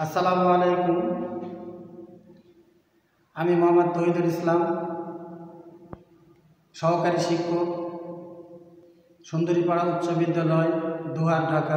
আসসালামু আলাইকুম। আমি মোহাম্মদ তৌহিদুল ইসলাম, সহকারী শিক্ষক, সুন্দরী পাড়া উচ্চ বিদ্যালয়, দোহার, ঢাকা।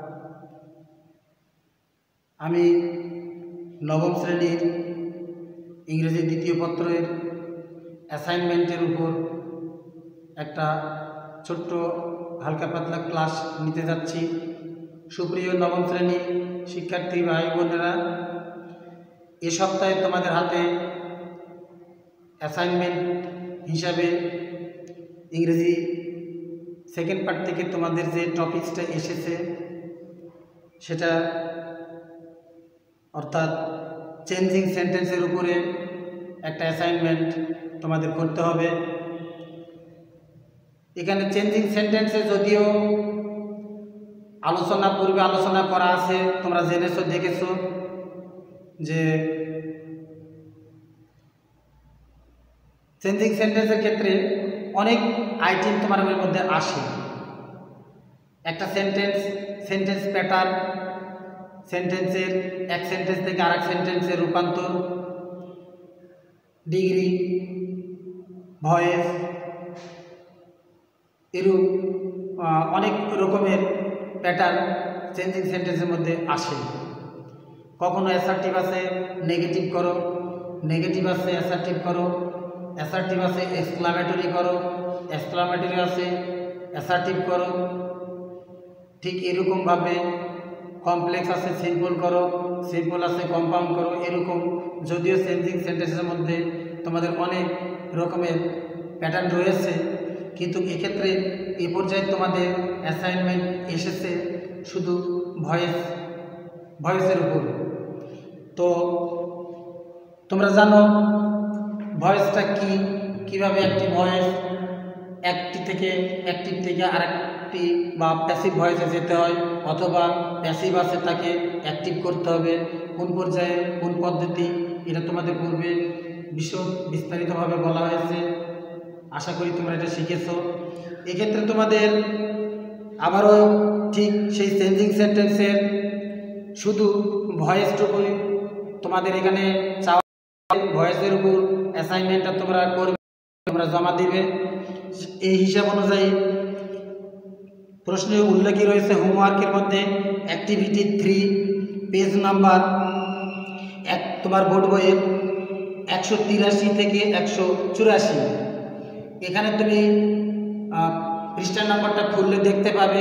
আমি নবম শ্রেণীর ইংরেজি দ্বিতীয় পত্রের অ্যাসাইনমেন্টের উপর একটা ছোট্ট হালকা পাতলা ক্লাস নিতে যাচ্ছি। সুপ্রিয় নবম শ্রেণী শিক্ষার্থী ভাই বোনেরা, এ সপ্তাহে তোমাদের হাতে অ্যাসাইনমেন্ট হিসাবে ইংরেজি সেকেন্ড পার্ট থেকে তোমাদের যে টপিকসটা এসেছে সেটা অর্থাৎ চেঞ্জিং সেন্টেন্সের উপরে একটা অ্যাসাইনমেন্ট তোমাদের করতে হবে। এখানে চেঞ্জিং সেন্টেন্সে যদিও পূর্বে আলোচনা করা আছে, তোমরা জেনেছো দেখেছো যে চেঞ্জিং সেন্টেন্সের ক্ষেত্রে অনেক আইটেম তোমার মধ্যে আসে। একটা সেন্টেন্স প্যাটার্ন, সেন্টেন্সের এক সেন্টেন্স থেকে আরেক সেন্টেন্সের রূপান্তর, ডিগ্রি, ভয়েস, এরূপ অনেক রকমের প্যাটার্ন চেঞ্জিং সেন্টেন্সের মধ্যে আসে। কখনো অ্যাসার্টিভ আছে নেগেটিভ করো, নেগেটিভ আছে অ্যাসার্টিভ করো, অ্যাসার্টিভ আছে এক্সক্লামেটরি করো, এক্সক্লামেটরি আছে অ্যাসার্টিভ করো। ঠিক এরকমভাবে কমপ্লেক্স আছে সিম্পল করো, সিম্পল আছে কম্পাউন্ড করো। এরকম যদিও চেঞ্জিং সেন্টেন্সের মধ্যে তোমাদের অনেক রকমের প্যাটার্ন রয়েছে, কিন্তু এক্ষেত্রে এই পর্যায়ে তোমাদের অ্যাসাইনমেন্ট এসেছে শুধু ভয়েসের উপর। তো তোমরা জানো ভয়েসটা কি, কিভাবে একটি ভয়েস অ্যাক্টিভ থেকে আরেকটি বা প্যাসিভ ভয়েসে যেতে হয়, অথবা প্যাসিভ আছে তাকে অ্যাক্টিভ করতে হবে, কোন পর্যায়ে কোন পদ্ধতি, এটা তোমাদের পূর্বে বিস্তারিতভাবে বলা হয়েছে। আশা করি তোমরা এটা শিখেছো। এক্ষেত্রে তোমাদের আবারও ঠিক সেই চেঞ্জিং সেন্টেন্সের শুধু ভয়েসটুকুই তোমাদের এখানে চাওয়া, ভয়েসের উপর অ্যাসাইনমেন্টটা তোমরা করবে, তোমরা জমা দিবে। এই হিসাব অনুযায়ী প্রশ্নে উল্লেখই রয়েছে হোমওয়ার্কের মধ্যে অ্যাক্টিভিটি 3 পেজ নাম্বার তোমার বোর্ড বইয়ের 183 থেকে 184। এখানে তুমি পৃষ্ঠা নাম্বারটা খুললে দেখতে পাবে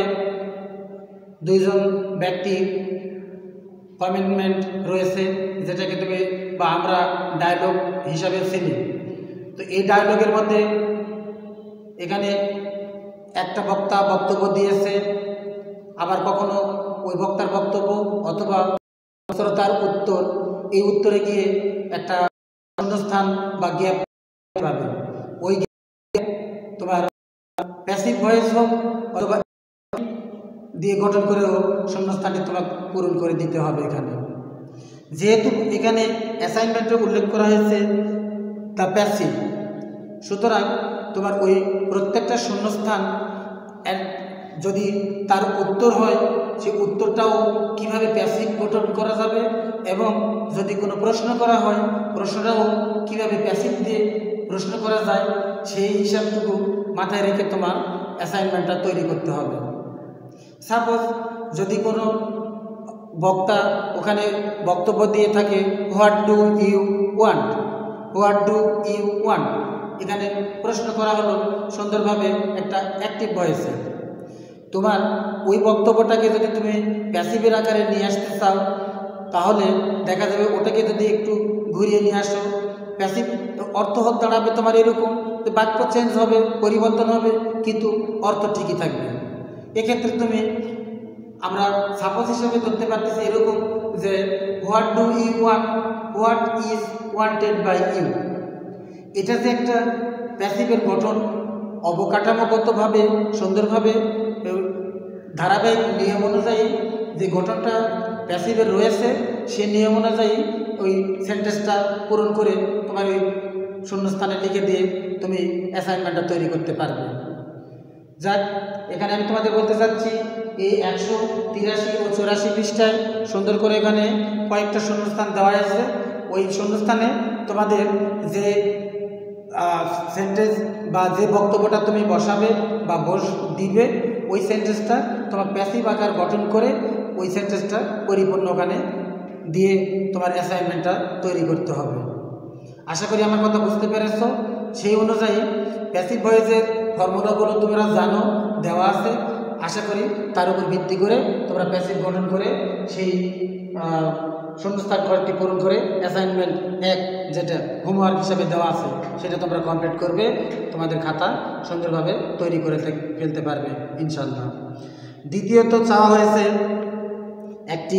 দুইজন ব্যক্তির কমিটমেন্ট রয়েছে, যেটাকে তুমি বা আমরা ডায়লগ হিসাবে চিনি। তো এই ডায়লগের মধ্যে এখানে একটা বক্তা বক্তব্য দিয়েছে, আবার কখনো ওই বক্তার বক্তব্য অথবা তার উত্তর, এই উত্তরে গিয়ে একটা শূন্যস্থান বা গ্যাপ পাবে। ওই তোমার প্যাসিভ ভয়েস হোক অথবা দিয়ে গঠন করেও শূন্যস্থানটি তোমার পূরণ করে দিতে হবে। এখানে যেহেতু এখানে অ্যাসাইনমেন্টে উল্লেখ করা হয়েছে দ্য প্যাসিভ, সুতরাং তোমার ওই প্রত্যেকটা শূন্যস্থান যদি তার উত্তর হয়, সেই উত্তরটাও কিভাবে প্যাসিভ গঠন করা যাবে, এবং যদি কোনো প্রশ্ন করা হয় প্রশ্নটাও কিভাবে প্যাসিভ দিয়ে প্রশ্ন করা যায়, সেই হিসাবটুকু মাথায় রেখে তোমার অ্যাসাইনমেন্টটা তৈরি করতে হবে। সাপোজ যদি কোনো বক্তা ওখানে বক্তব্য দিয়ে থাকে what do you want, what do you want, এখানে প্রশ্ন করা হলো সুন্দরভাবে একটা অ্যাক্টিভ ভয়েসে। তোমার ওই বক্তব্যটাকে যদি তুমি প্যাসিভের আকারে নিয়ে আসতে চাও, তাহলে দেখা যাবে ওটাকে যদি একটু ঘুরিয়ে নিয়ে আসো, প্যাসিভ অর্থ দাঁড়াবে তোমার এরকম, বাক্য চেঞ্জ হবে, পরিবর্তন হবে, কিন্তু অর্থ ঠিকই থাকবে। এক্ষেত্রে তুমি আমরা সাপোজ হিসেবে ধরতে পারতেছি এরকম যে what do you want, what is wanted by you. এটা যে একটা প্যাসিভের গঠন অবকাঠামোগতভাবে সুন্দরভাবে ধারাবাহিক নিয়ম অনুযায়ী যে গঠনটা প্যাসিভের রয়েছে, সে নিয়ম অনুযায়ী ওই সেন্টেন্সটা পূরণ করে তোমার ওই শূন্যস্থানে লিখে দিয়ে তুমি অ্যাসাইনমেন্টটা তৈরি করতে পারবে। যাক, এখানে আমি তোমাদের বলতে চাচ্ছি এই 183 ও 84 পৃষ্ঠায় সুন্দর করে এখানে কয়েকটা শূন্যস্থান দেওয়া আছে। ওই শূন্যস্থানে তোমাদের যে সেন্টেন্স বা যে বক্তব্যটা তুমি বসাবে বা দিবে, ওই সেন্টেন্সটা তোমার প্যাসিভ আকার গঠন করে ওই সেন্টেন্সটা পরিপূর্ণ ওখানে দিয়ে তোমার অ্যাসাইনমেন্টটা তৈরি করতে হবে। আশা করি আমার কথা বুঝতে পেরেছ। সেই অনুযায়ী প্যাসিভ ভয়েসের ফর্মুলাগুলো তোমরা জানো, দেওয়া আছে। আশা করি তার উপর ভিত্তি করে তোমরা প্যাসিভ গঠন করে সেই শূন্যস্থান ঘরটি পূরণ করে অ্যাসাইনমেন্ট 1 যেটা হোমওয়ার্ক হিসাবে দেওয়া আছে সেটা তোমরা কমপ্লিট করবে, তোমাদের খাতা সুন্দরভাবে তৈরি করে ফেলতে পারবে ইনশাল্লাহ। দ্বিতীয়ত চাওয়া হয়েছে একটি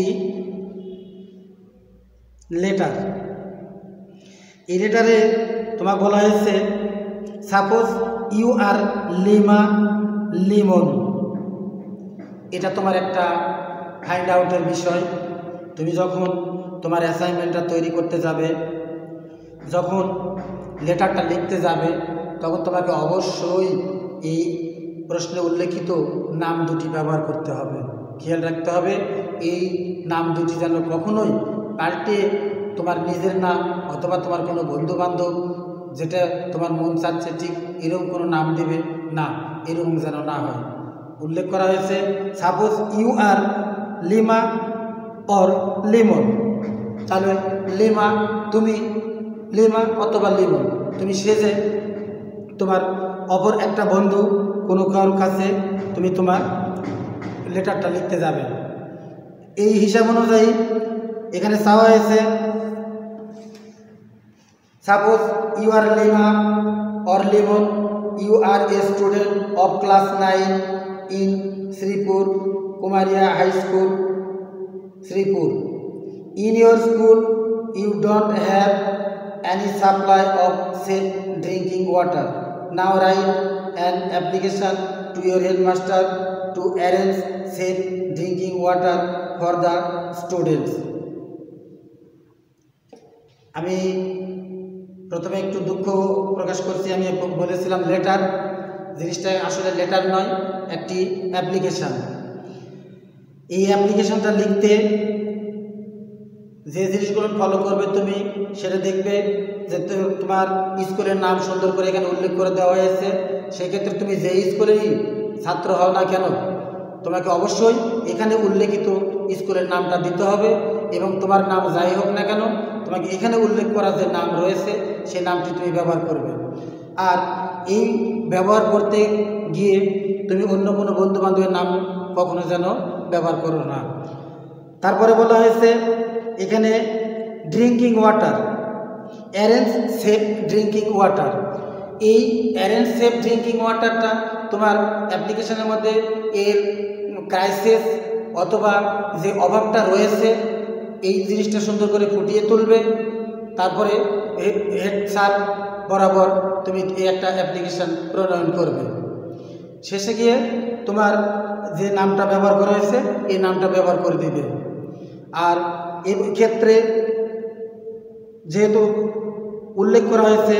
লেটার। এই লেটারে তোমার বলা হয়েছে suppose you are Lima Limon. এটা তোমার একটা ফাইন্ড আউটের বিষয়। তুমি যখন তোমার অ্যাসাইনমেন্টটা তৈরি করতে যাবে, যখন লেটারটা লিখতে যাবে, তখন তোমাকে অবশ্যই এই প্রশ্নে উল্লেখিত নাম দুটি ব্যবহার করতে হবে। খেয়াল রাখতে হবে এই নাম দুটি যেন কখনোই পাল্টে তোমার নিজের নাম অথবা তোমার কোনো বন্ধুবান্ধব যেটা তোমার মন চাচ্ছে ঠিক এরকম কোনো নাম দেবে না, এরকম যেন না হয়। উল্লেখ করা হয়েছে suppose you are Lima or Limon. তাহলে লিমা, তুমি লিমা অথবা লিমন, তুমি সেজে তোমার অপর একটা বন্ধু কোনো কারোর কাছে তুমি তোমার লেটারটা লিখতে যাবে। এই হিসাব অনুযায়ী এখানে চাওয়া হয়েছে suppose you are Lima or Limon, you are a student of class 9 in Sripur Kumaria High School, Sripur. In your school, you don't have any supply of safe drinking water. Now write an application to your headmaster to arrange safe drinking water for the students. আমি প্রথমে একটু দুঃখ প্রকাশ করছি। আমি বলেছিলাম letter, জিনিসটা আসলে letter নয়, একটি অ্যাপ্লিকেশান। এই অ্যাপ্লিকেশানটা লিখতে যে জিনিসগুলো ফলো করবে তুমি সেটা দেখবে যে তোমার স্কুলের নাম সুন্দর করে এখানে উল্লেখ করে দেওয়া হয়েছে। সেক্ষেত্রে তুমি যে স্কুলেরই ছাত্র হও না কেন, তোমাকে অবশ্যই এখানে উল্লেখিত স্কুলের নামটা দিতে হবে এবং তোমার নাম যাই হোক না কেন তোমাকে এখানে উল্লেখ করা যে নাম রয়েছে সেই নামটি তুমি ব্যবহার করবে। আর এই ব্যবহার করতে গিয়ে তুমি অন্য কোনো বন্ধুবান্ধবের নাম কখনো যেন ব্যবহার করো না। তারপরে বলা হয়েছে এখানে drinking water, arrange safe drinking water. এই অ্যারেঞ্জ সেফ ড্রিঙ্কিং ওয়াটারটা তোমার অ্যাপ্লিকেশনের মধ্যে এর ক্রাইসিস অথবা যে অভাবটা রয়েছে এই জিনিসটা সুন্দর করে ফুটিয়ে তুলবে। তারপরে হেড স্যার বরাবর তুমি এই একটা অ্যাপ্লিকেশান প্রণয়ন করবে। শেষে গিয়ে তোমার যে নামটা ব্যবহার করা হয়েছে এই নামটা ব্যবহার করে দিবে। আর এই ক্ষেত্রে যেহেতু উল্লেখ করা হয়েছে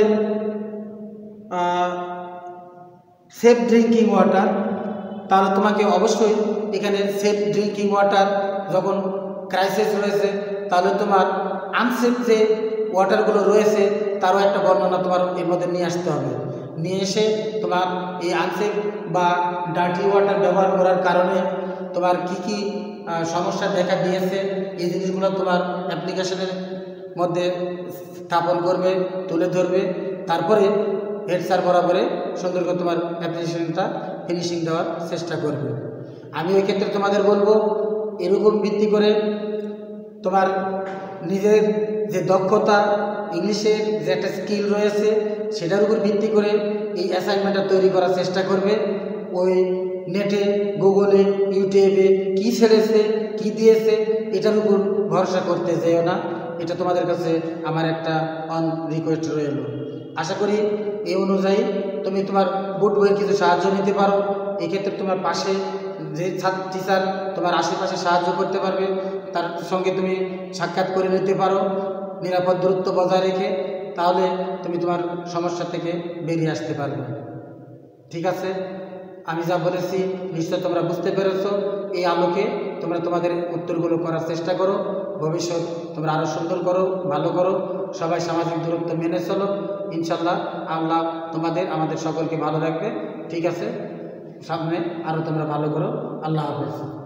সেফ ড্রিঙ্কিং ওয়াটার, তাহলে তোমাকে অবশ্যই এখানে সেফ ড্রিঙ্কিং ওয়াটার যখন ক্রাইসিস রয়েছে তাহলে তোমার আনসেফ যে ওয়াটারগুলো রয়েছে তারও একটা বর্ণনা তোমার এর মধ্যে নিয়ে আসতে হবে। নিয়ে এসে তোমার এই আনসেফ বা ডার্টি ওয়াটার ব্যবহার করার কারণে তোমার কি কি সমস্যা দেখা দিয়েছে এই জিনিসগুলো তোমার অ্যাপ্লিকেশনের মধ্যে স্থাপন করবে, তুলে ধরবে। তারপরে হেড স্যার বরাবরে সুন্দর করে তোমার অ্যাপ্লিকেশনটা ফিনিশিং দেওয়ার চেষ্টা করবে। আমি ওই ক্ষেত্রে তোমাদের বলবো এরকম ভিত্তি করে তোমার নিজের যে দক্ষতা, ইংলিশের যে একটা স্কিল রয়েছে সেটার উপর ভিত্তি করে এই অ্যাসাইনমেন্টটা তৈরি করার চেষ্টা করবে। ওই নেটে, গুগলে, ইউটিউবে কী ছেড়েছে, কী দিয়েছে এটার উপর ভরসা করতে যেও না। এটা তোমাদের কাছে আমার একটা রিকোয়েস্ট রইল। আশা করি এই অনুযায়ী তুমি তোমার বোর্ড বইয়ের কিছু সাহায্য নিতে পারো। এক্ষেত্রে তোমার পাশে যে টিচার তোমার আশেপাশে সাহায্য করতে পারবে তার সঙ্গে তুমি সাক্ষাৎ করে নিতে পারো নিরাপদ দূরত্ব বজায় রেখে, তাহলে তুমি তোমার সমস্যা থেকে বেরিয়ে আসতে পারবে। ঠিক আছে, আমি যা বলেছি নিশ্চয় তোমরা বুঝতে পেরেছো। এই আলোকে তোমরা তোমাদের উত্তরগুলো করার চেষ্টা করো। ভবিষ্যৎ তোমরা আরও সুন্দর করো, ভালো করো। সবাই সামাজিক দূরত্ব মেনে চলো। ইনশাল্লাহ আল্লাহ আমাদের সকলকে ভালো রাখবে। ঠিক আছে, সামনে আরও তোমরা ভালো করো। আল্লাহ হাফেজ।